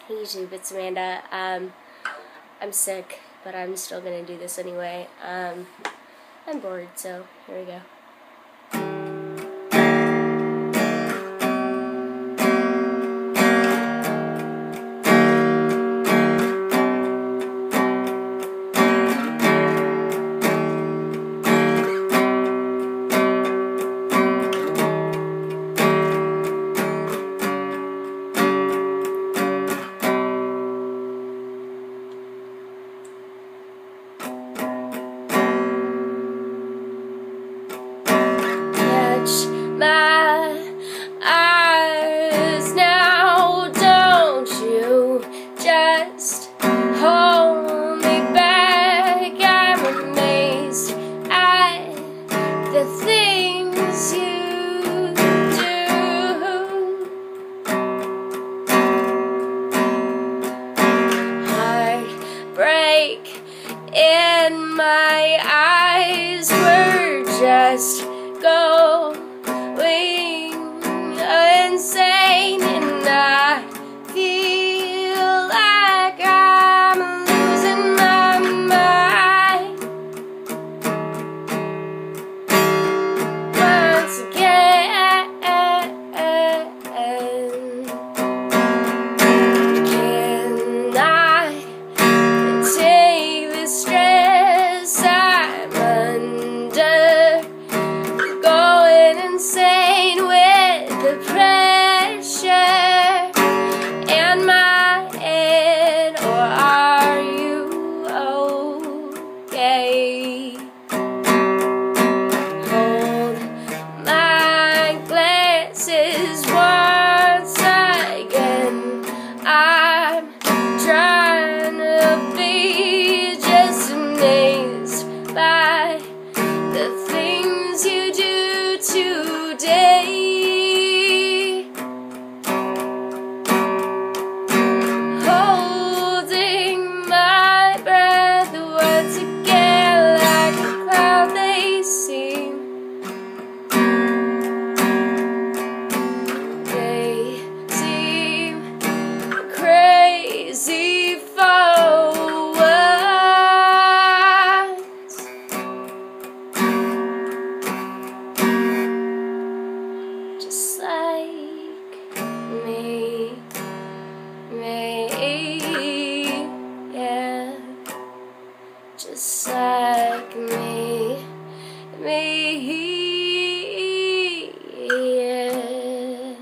Hey YouTube, it's Amanda. I'm sick, but I'm still gonna do this anyway. I'm bored, so here we go. Catch my eyes now, don't you just hold me back. I'm amazed at the things you do. Heartbreak in my eyes, we're just going insane, and I feel like I'm losing my mind once again. Cannot take the stress I'm under, going insane with the pressure in my head. Or are you okay? Hold my glasses once again. I'm trying to be just amazed by the things you do today. Holding my breath once again, like a cloud they seem. They seem crazy for once. Just like me, yeah. Just like me, yeah.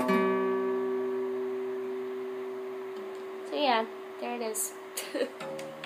So yeah, there it is.